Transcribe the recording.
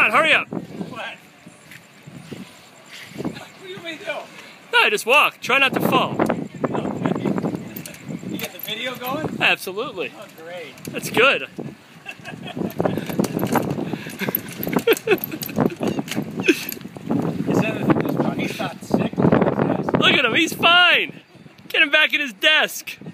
on, hurry up. What? What do you want me to do? No, just walk. Try not to fall. Okay. You got the video going? Absolutely. Oh, great. That's good. He's not sick. Look at him, he's fine. Get him back at his desk.